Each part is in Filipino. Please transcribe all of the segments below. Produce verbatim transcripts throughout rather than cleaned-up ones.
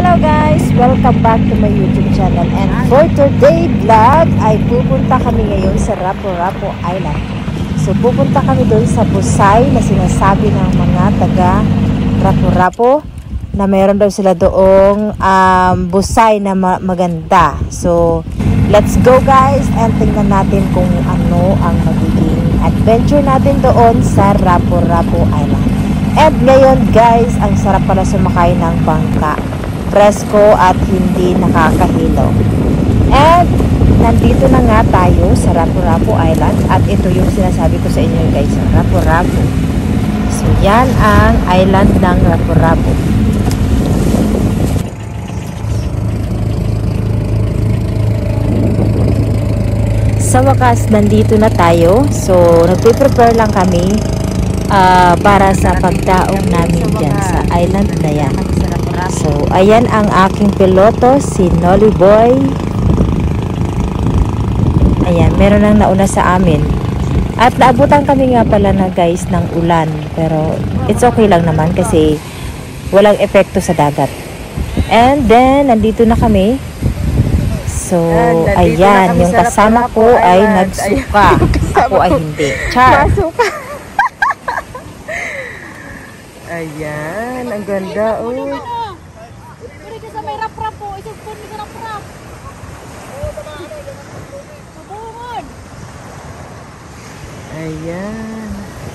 Hello guys! Welcome back to my YouTube channel, and for today vlog ay pupunta kami ngayon sa Rapu-Rapu Island. So pupunta kami doon sa Busay na sinasabi ng mga taga Rapu-Rapu na mayroon daw sila doong um, Busay na ma maganda. So let's go guys and tingnan natin kung ano ang magiging adventure natin doon sa Rapu-Rapu Island. And ngayon guys, ang sarap pala sumakay ng bangka. Presko at hindi nakakahilo. And nandito na nga tayo sa Rapu-Rapu Island. At ito yung sinasabi ko sa inyo guys, Rapu-Rapu. So yan ang island ng Rapu-Rapu. Sa wakas, nandito na tayo. So nagpe-prepare lang kami uh, para sa pagdaong namin dyan sa island na yan. So, ayan ang aking piloto, si Nolly Boy. Ayan, meron nang nauna sa amin. At naabutan kami nga pala na guys ng ulan. Pero, it's okay lang naman kasi walang epekto sa dagat. And then, nandito na kami. So, ayan, yung kasama ko ay nagsuka. Ako ay hindi. Char! Ayan, ang ganda, oh. May rap-rap po. Isang spoon may rap-rap. Subungan. Ayan.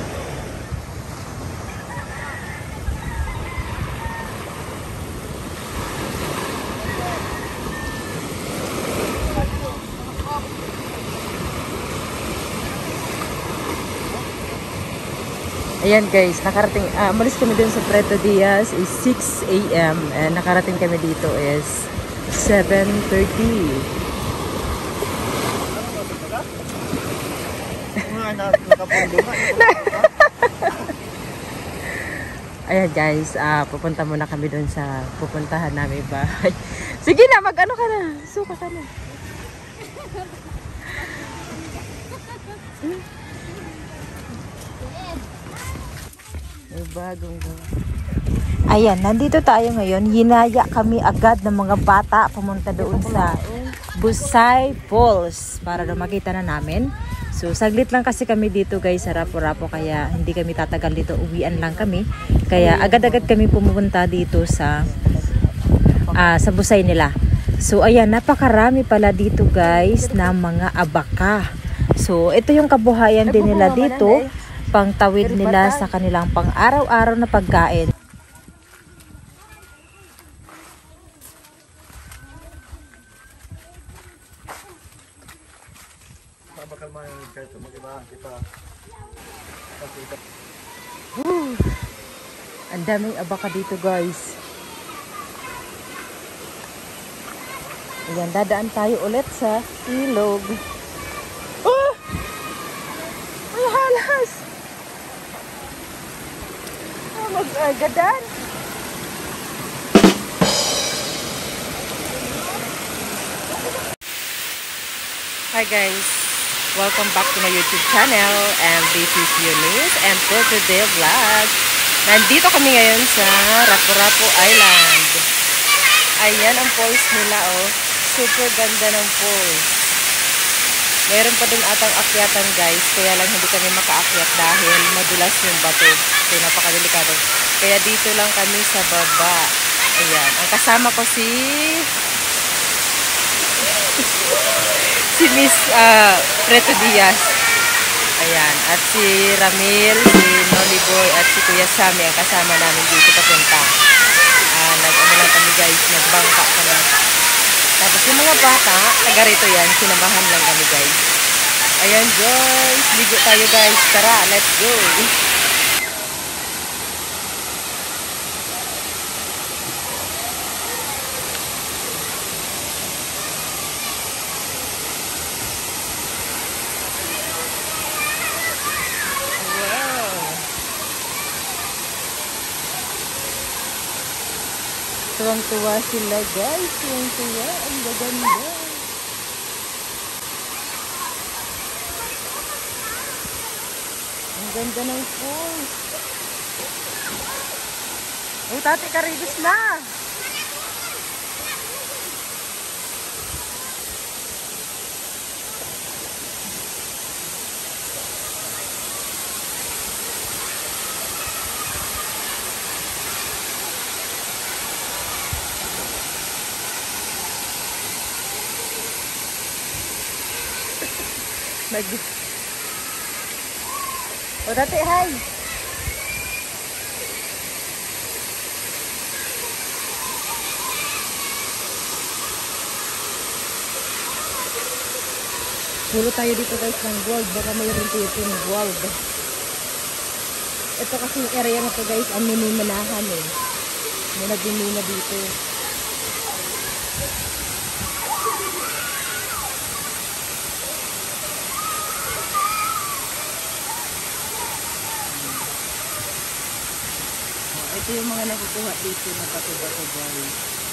Ayan guys, nakarating, uh, umalis kami dun sa Preto Diaz is six A M and nakarating kami dito is seven thirty. Ayan guys, uh, pupunta muna kami dun sa pupuntahan namin bahay. Sige na, mag-ano ka na, suka ka na. Bagong ayan, nandito tayo ngayon. Hinaya kami agad ng mga bata pumunta doon sa Busay Falls para na makita na namin. So saglit lang kasi kami dito guys sa Rapu-Rapu, kaya hindi kami tatagal dito, uwian lang kami. Kaya agad-agad kami pumunta dito sa uh, sa Busay nila. So ayan, napakarami pala dito guys na mga abaka. So ito yung kabuhayan din nila dito, pangtawid nila sa kanilang pang-araw-araw na pagkain. Woo! Ang daming abaka dito guys. Ayan, dadaan tayo ulit sa ilog. Oh! Ay, halas! Mag-agadan. Hi guys, welcome back to my YouTube channel, and this is Eunice, and for today vlog, nandito kami ngayon sa Rapu-Rapu Island. Ayan ang falls nila, oh. Super ganda ng falls. Meron pa dun atang akyatan guys, kaya lang hindi kami makaakyat dahil madulas yung bato. So napakadelikado. Kaya dito lang kami sa baba. Ayan, ang kasama ko si si Miss uh, Preto Diaz. Ayan, at si Ramil, si Nolly Boy at si Kuya Sammy ang kasama namin dito papunta. Uh, Nag-ano lang kami guys, nagbangka kami. Tapos yung mga bata, taga rito yan, sinamahan lang kami guys. Ayan guys, ligo tayo guys. Tara, let's go. Wow. Tuwang-tuwa sila guys, tuwang-tuwa, ang gaganda. Ang ganda ng falls. Oh, Tati Karibis na. Lagi. O dati, hi. Puro tayo dito guys ng gold. Baka mayroon tayo yung gold. Ito kasi yung area na to guys, ang minimanahan eh. May nagmimina dito. Ito yung mga nakukuha dito na bato-bato guys.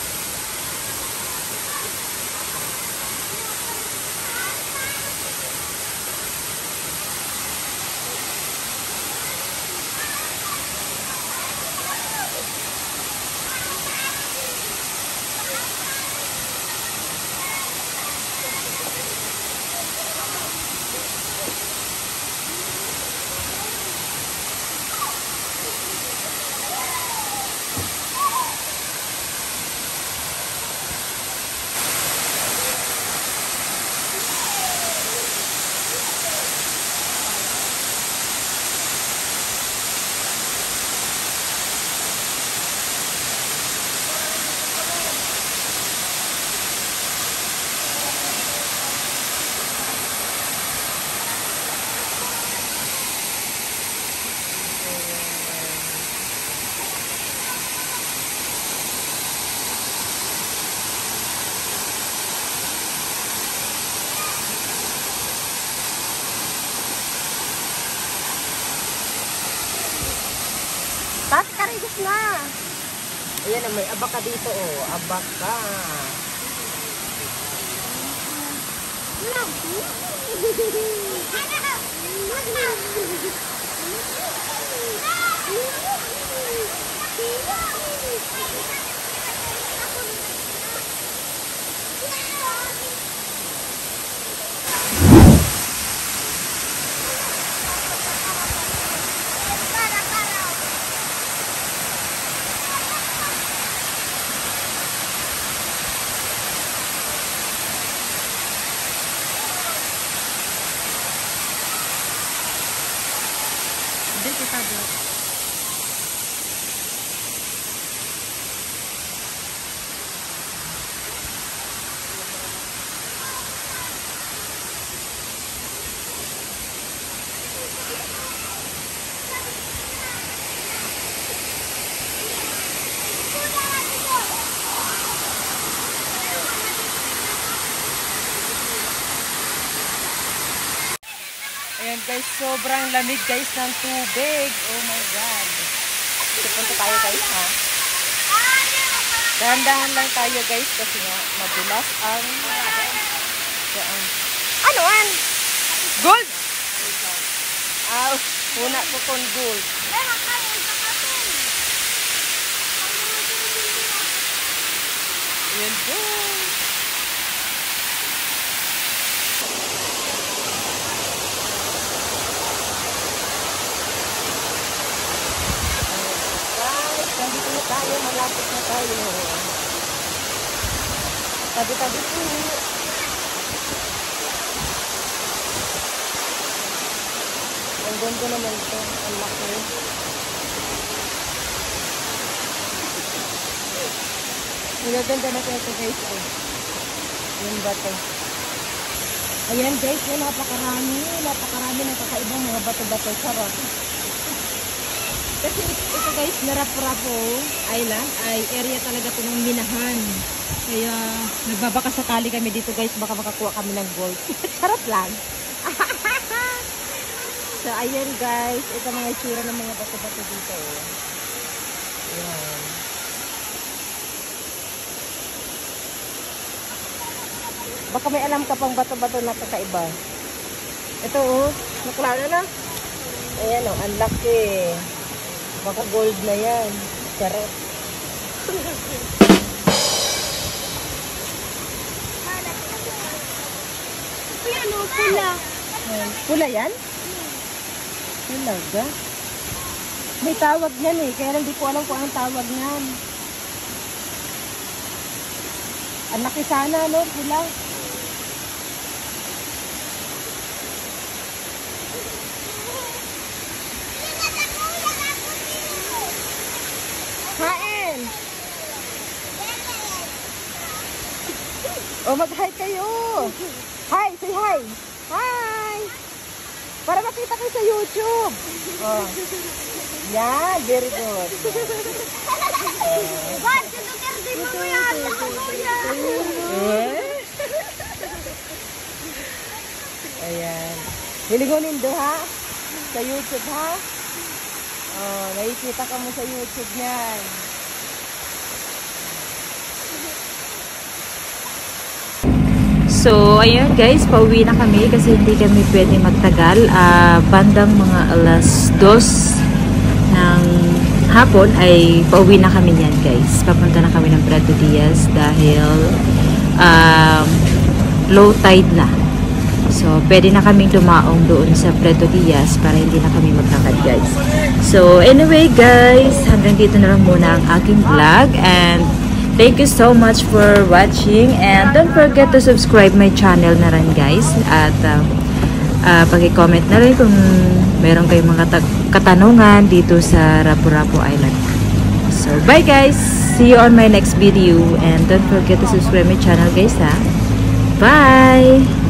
Tas karigos na. Ayan, may abaka dito oh. Abaka. Hindi kita vlog. Ayan guys, sobrang lamig guys ng tubig. Oh my God. Pupunta tayo guys ha. Dahan-dahan lang tayo guys kasi nga madulas ang... Yan. Ano an? Gold! Ah, una ko kon gold. Ayan guys. Nandito na tayo, malapit na tayo. Tabi-tabi po. Ang ganda naman ito. Ang laki. Ang ganda na ito guys. Oh. Yung bato. Ayan guys, oh, napakarami. Napakarami na kakaibang mga bato-bato. Sarap. Kasi ito guys, Narap-Rapo Island ay area talaga ito ng minahan. Kaya nagbabaka sakali kami dito guys, baka makakuha kami ng gold. Charot lang. So ayan guys, ito mga itsura ng mga bato-bato dito. Ayan. Baka may alam ka pang bato-bato na kakaiba. Ito oh, naklaro na. Ayan oh, ang laki. Baka gold na yan. Charot. Ano, pula. Pula yan? Talaga? May tawag yan eh. Kaya hindi ko alam kung anong tawag yan. Ang laki sana, no? Pula. O, mag-hi kayo. Hi, say hi. Hi. Para makita kayo sa YouTube. Oh. Yan, very good. Bas, ito kerdi mo yan. Kuya. Eh? Ayan. Hilingunin do ha? Sa YouTube ha? Oh, nakikita ka mo sa YouTube niyan. So, ayun guys, pauwi na kami kasi hindi kami pwede magtagal. Uh, bandang mga alas dos ng hapon ay pauwi na kami yan guys. Papunta na kami ng Puerto Diaz dahil um, low tide na. So, pwede na kaming dumaong doon sa Puerto Diaz para hindi na kami magkakad guys. So, anyway guys, hanggang dito na lang muna ang aking vlog and thank you so much for watching and don't forget to subscribe my channel na rin guys at uh, uh, pag-comment na rin kung meron kayong mga katanungan dito sa Rapu-Rapu Island. So bye guys! See you on my next video and don't forget to subscribe my channel guys ha! Bye!